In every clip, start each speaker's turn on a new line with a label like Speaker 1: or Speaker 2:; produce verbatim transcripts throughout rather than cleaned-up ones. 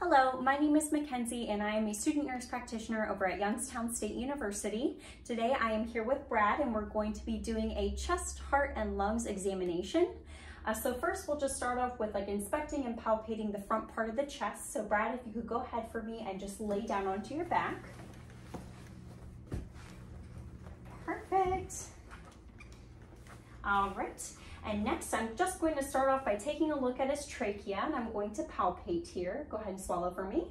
Speaker 1: Hello, my name is Mackenzie and I am a student nurse practitioner over at Youngstown State University. Today I am here with Brad and we're going to be doing a chest, heart, and lungs examination. Uh, so first we'll just start off with like inspecting and palpating the front part of the chest. So Brad, if you could go ahead for me and just lay down onto your back. Perfect. All right. And next, I'm just going to start off by taking a look at his trachea, and I'm going to palpate here. Go ahead and swallow for me.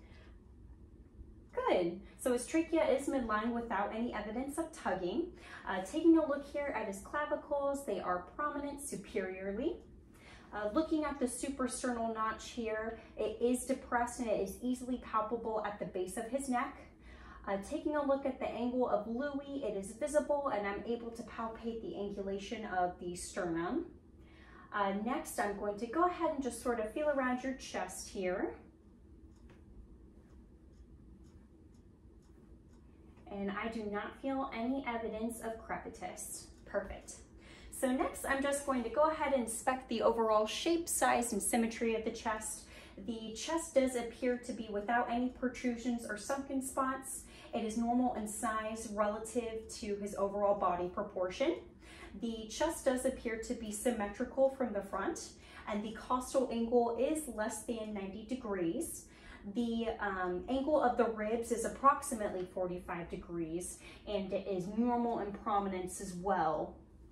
Speaker 1: Good. So his trachea is midline without any evidence of tugging. Uh, taking a look here at his clavicles, they are prominent superiorly. Uh, looking at the suprasternal notch here, it is depressed and it is easily palpable at the base of his neck. Uh, taking a look at the angle of Louis, it is visible and I'm able to palpate the angulation of the sternum. Uh, next, I'm going to go ahead and just sort of feel around your chest here. And I do not feel any evidence of crepitus. Perfect. So next, I'm just going to go ahead and inspect the overall shape, size, and symmetry of the chest. The chest does appear to be without any protrusions or sunken spots. It is normal in size relative to his overall body proportion. The chest does appear to be symmetrical from the front, and the costal angle is less than ninety degrees. The um, angle of the ribs is approximately forty-five degrees, and it is normal in prominence as well.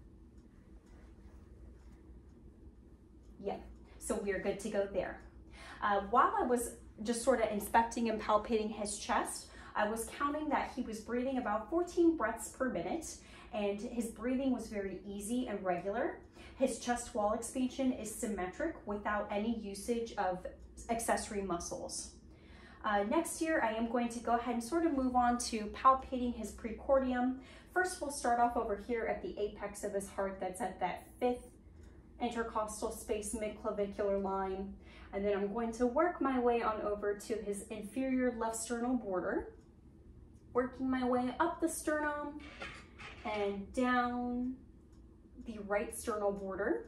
Speaker 1: Yep, so we are good to go there. Uh, while I was just sort of inspecting and palpating his chest, I was counting that he was breathing about fourteen breaths per minute, and his breathing was very easy and regular. His chest wall expansion is symmetric without any usage of accessory muscles. Uh, next here, I am going to go ahead and sort of move on to palpating his precordium. First, we'll start off over here at the apex of his heart that's at that fifth intercostal space mid-clavicular line. And then I'm going to work my way on over to his inferior left sternal border, working my way up the sternum and down the right sternal border.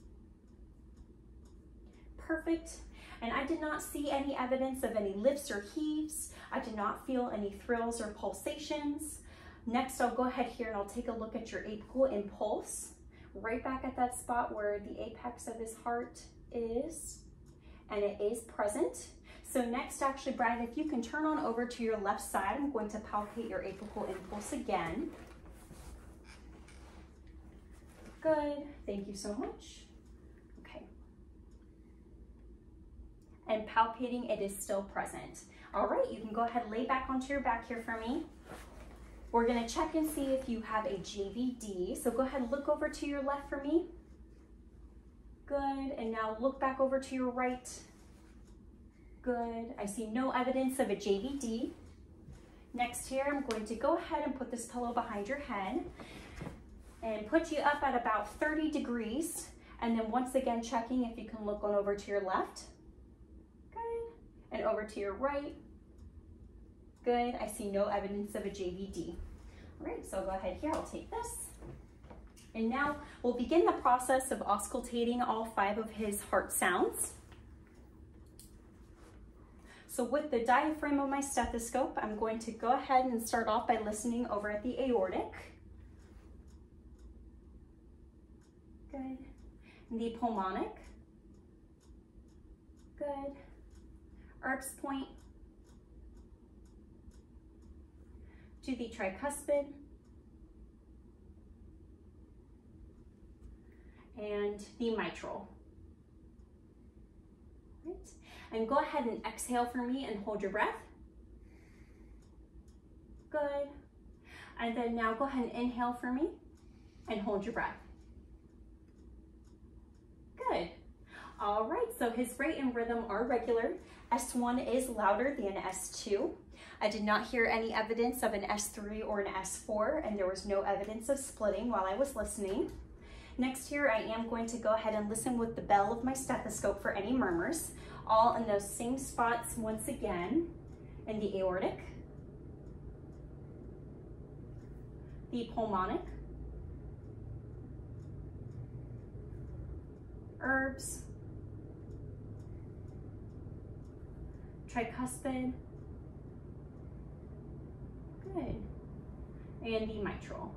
Speaker 1: Perfect. And I did not see any evidence of any lifts or heaves. I did not feel any thrills or pulsations. Next, I'll go ahead here and I'll take a look at your apical impulse, right back at that spot where the apex of his heart is, and it is present. So next, actually, Brad, if you can turn on over to your left side, I'm going to palpate your apical impulse again. Good, thank you so much. Okay. And palpating, it is still present. All right, you can go ahead and lay back onto your back here for me. We're gonna check and see if you have a J V D. So go ahead and look over to your left for me. Good, and now look back over to your right. Good, I see no evidence of a J V D. Next here, I'm going to go ahead and put this pillow behind your head and put you up at about thirty degrees. And then once again, checking if you can look on over to your left. Good, and over to your right. Good, I see no evidence of a J V D. All right, so go ahead here, I'll take this. And now we'll begin the process of auscultating all five of his heart sounds. So with the diaphragm of my stethoscope, I'm going to go ahead and start off by listening over at the aortic. Good. The pulmonic. Good. Erb's point. To the tricuspid. And the mitral. Right. And go ahead and exhale for me and hold your breath. Good. And then now go ahead and inhale for me and hold your breath. Good. All right, so his rate and rhythm are regular. S one is louder than S two. I did not hear any evidence of an S three or an S four, and there was no evidence of splitting while I was listening. Next here, I am going to go ahead and listen with the bell of my stethoscope for any murmurs, all in those same spots once again, in the aortic, the pulmonic, Erb's, tricuspid. Good. And the mitral.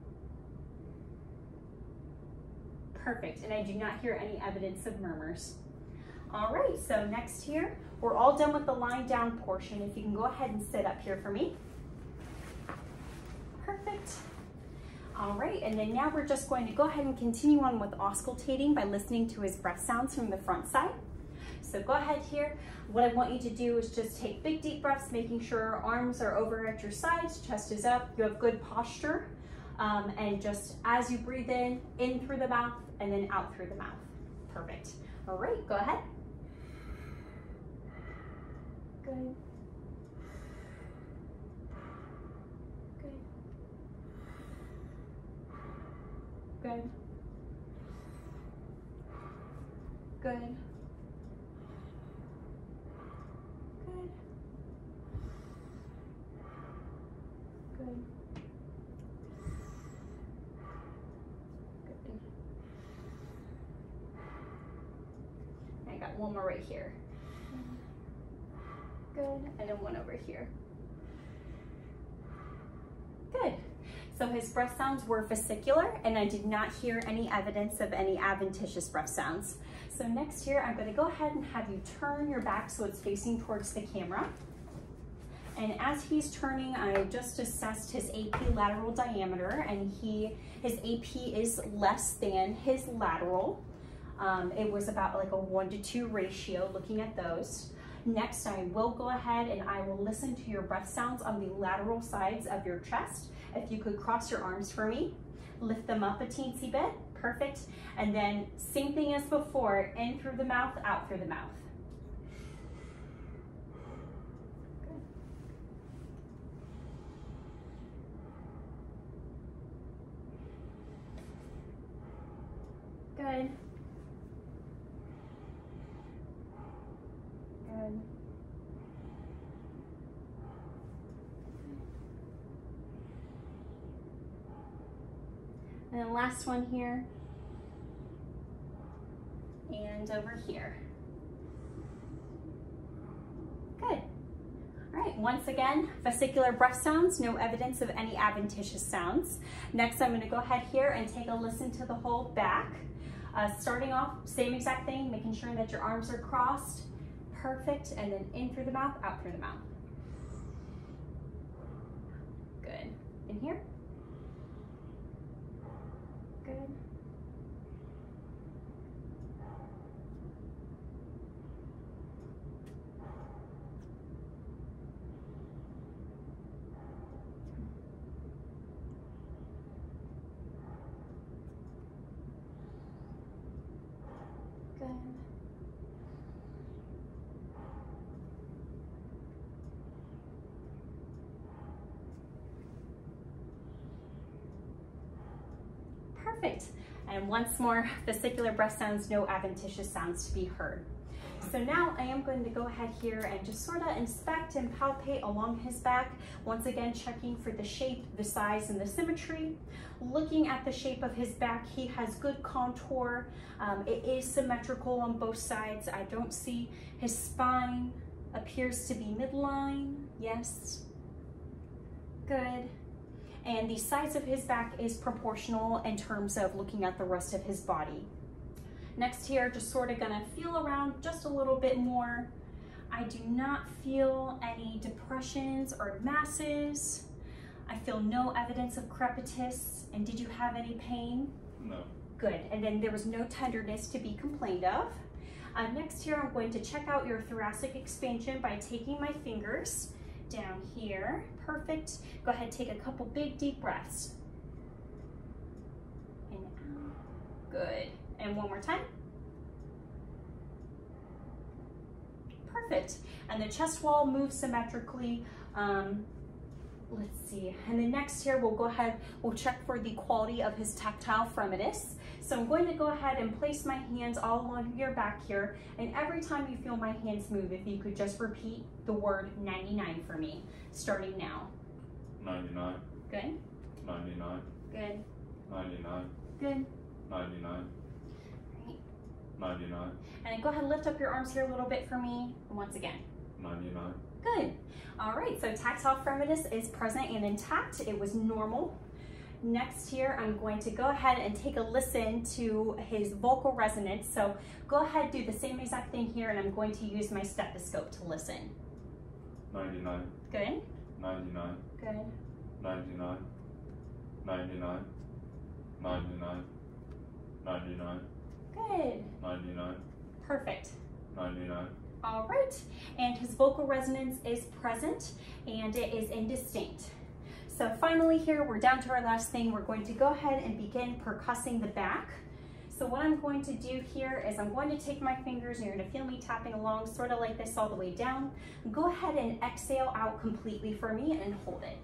Speaker 1: Perfect, and I do not hear any evidence of murmurs. All right, so next here, we're all done with the lying down portion. If you can go ahead and sit up here for me. Perfect. All right, and then now we're just going to go ahead and continue on with auscultating by listening to his breath sounds from the front side. So go ahead here. What I want you to do is just take big deep breaths, making sure arms are over at your sides, chest is up, you have good posture. Um, and just as you breathe in, in through the mouth and then out through the mouth. Perfect. All right, go ahead. Good. Good. Good. Good. Good. Good. Good. I got one more right here. Good. And then one over here. Good. So his breath sounds were vesicular, and I did not hear any evidence of any adventitious breath sounds. So next here, I'm going to go ahead and have you turn your back so it's facing towards the camera. And as he's turning, I just assessed his A P lateral diameter, and he his A P is less than his lateral. Um, it was about like a one to two ratio looking at those. Next, I will go ahead and I will listen to your breath sounds on the lateral sides of your chest. If you could cross your arms for me, lift them up a teensy bit, perfect. And then same thing as before, in through the mouth, out through the mouth. Good. Good. Good. And then last one here, and over here. Good. All right, once again, vesicular breath sounds, no evidence of any adventitious sounds. Next, I'm gonna go ahead here and take a listen to the whole back. Uh, starting off, same exact thing, making sure that your arms are crossed. Perfect, and then in through the mouth, out through the mouth. Good. In here. Good. Good. Perfect. And once more, vesicular breath sounds, no adventitious sounds to be heard. So now I am going to go ahead here and just sort of inspect and palpate along his back. Once again, checking for the shape, the size, and the symmetry. Looking at the shape of his back, he has good contour. Um, it is symmetrical on both sides. I don't see his spine appears to be midline. Yes. Good. And the size of his back is proportional in terms of looking at the rest of his body. Next here, just sort of gonna feel around just a little bit more. I do not feel any depressions or masses. I feel no evidence of crepitus. And did you have any pain?
Speaker 2: No.
Speaker 1: Good, and then there was no tenderness to be complained of. Uh, next here, I'm going to check out your thoracic expansion by taking my fingers down here. Perfect. Go ahead, take a couple big deep breaths. And out. Good. And one more time. Perfect. And the chest wall moves symmetrically. Um, let's see. And then next here, we'll go ahead, we'll check for the quality of his tactile fremitus. So I'm going to go ahead and place my hands all along your back here. And every time you feel my hands move, if you could just repeat the word ninety-nine for me, starting now.
Speaker 2: ninety-nine.
Speaker 1: Good.
Speaker 2: ninety-nine.
Speaker 1: Good.
Speaker 2: ninety-nine.
Speaker 1: Good.
Speaker 2: ninety-nine.
Speaker 1: Great.
Speaker 2: ninety-nine.
Speaker 1: And then go ahead and lift up your arms here a little bit for me. And once again.
Speaker 2: ninety-nine.
Speaker 1: Good. All right, so tactile firmness is present and intact. It was normal. Next here, I'm going to go ahead and take a listen to his vocal resonance. So go ahead, do the same exact thing here, and I'm going to use my stethoscope to listen.
Speaker 2: ninety-nine.
Speaker 1: Good.
Speaker 2: ninety-nine.
Speaker 1: Good.
Speaker 2: ninety-nine. ninety-nine. ninety-nine. ninety-nine.
Speaker 1: Good.
Speaker 2: ninety-nine.
Speaker 1: Perfect.
Speaker 2: ninety-nine.
Speaker 1: All right, and his vocal resonance is present and it is indistinct. So finally here, we're down to our last thing. We're going to go ahead and begin percussing the back. So what I'm going to do here is I'm going to take my fingers, and you're gonna feel me tapping along sort of like this all the way down. Go ahead and exhale out completely for me and hold it.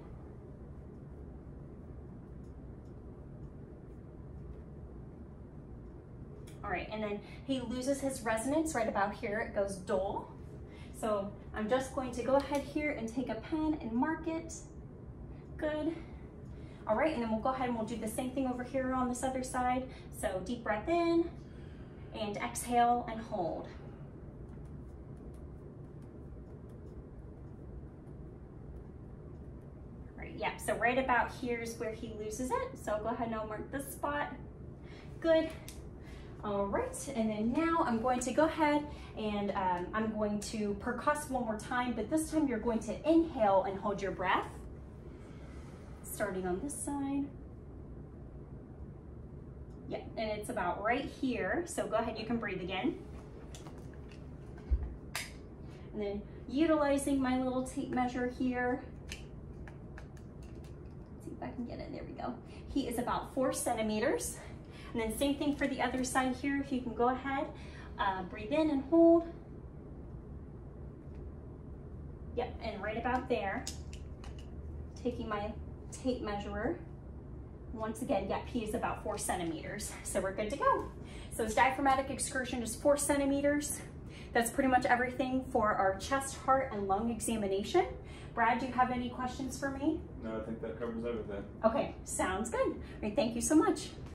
Speaker 1: All right, and then he loses his resonance right about here. It goes dull. So I'm just going to go ahead here and take a pen and mark it. Good. All right, and then we'll go ahead and we'll do the same thing over here on this other side. So deep breath in and exhale and hold. All right, yeah, so right about here is where he loses it. So go ahead and I'll mark this spot. Good. All right, and then now I'm going to go ahead and um, I'm going to percuss one more time, but this time you're going to inhale and hold your breath. Starting on this side. Yeah, and it's about right here. So go ahead, you can breathe again. And then utilizing my little tape measure here. Let's see if I can get it, there we go. He is about four centimeters. And then same thing for the other side here. If you can go ahead, uh, breathe in and hold. Yep, and right about there. Taking my tape measurer. Once again, yep, he is about four centimeters. So we're good to go. So his diaphragmatic excursion is four centimeters. That's pretty much everything for our chest, heart, and lung examination. Brad, do you have any questions for me?
Speaker 2: No, I think that covers everything.
Speaker 1: Okay, sounds good. All right, thank you so much.